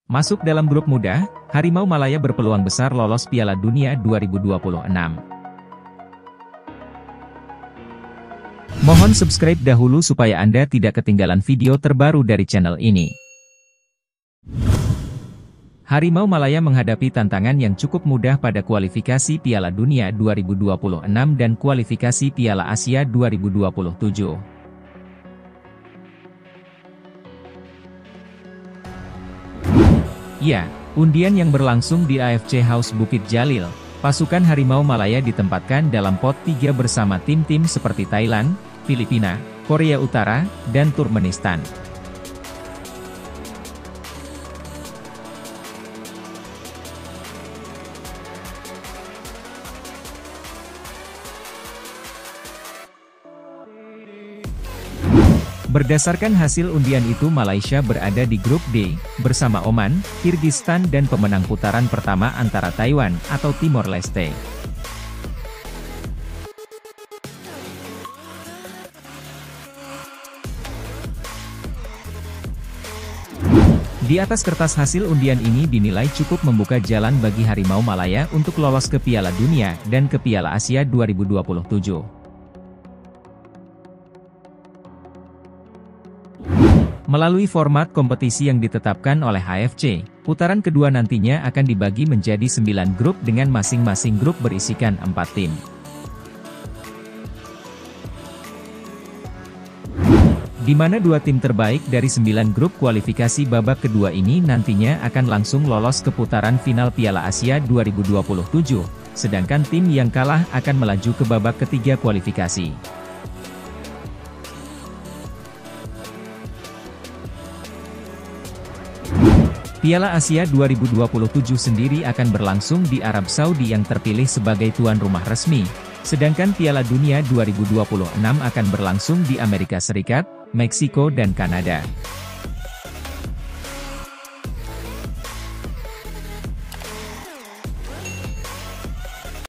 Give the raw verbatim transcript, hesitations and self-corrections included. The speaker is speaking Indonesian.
Masuk dalam grup muda, Harimau Malaya berpeluang besar lolos Piala Dunia dua ribu dua puluh enam. Mohon subscribe dahulu supaya Anda tidak ketinggalan video terbaru dari channel ini. Harimau Malaya menghadapi tantangan yang cukup mudah pada kualifikasi Piala Dunia dua ribu dua puluh enam dan kualifikasi Piala Asia dua ribu dua puluh tujuh. Ya, undian yang berlangsung di A F C House Bukit Jalil, pasukan Harimau Malaya ditempatkan dalam pot tiga bersama tim-tim seperti Thailand, Filipina, Korea Utara, dan Turkmenistan. Berdasarkan hasil undian itu, Malaysia berada di grup D, bersama Oman, Kirgistan dan pemenang putaran pertama antara Taiwan atau Timor Leste. Di atas kertas hasil undian ini dinilai cukup membuka jalan bagi Harimau Malaya untuk lolos ke Piala Dunia dan ke Piala Asia dua ribu dua puluh tujuh. Melalui format kompetisi yang ditetapkan oleh A F C, putaran kedua nantinya akan dibagi menjadi sembilan grup dengan masing-masing grup berisikan empat tim. Di mana dua tim terbaik dari sembilan grup kualifikasi babak kedua ini nantinya akan langsung lolos ke putaran final Piala Asia dua ribu dua puluh tujuh, sedangkan tim yang kalah akan melaju ke babak ketiga kualifikasi. Piala Asia dua ribu dua puluh tujuh sendiri akan berlangsung di Arab Saudi yang terpilih sebagai tuan rumah resmi, sedangkan Piala Dunia dua ribu dua puluh enam akan berlangsung di Amerika Serikat, Meksiko dan Kanada.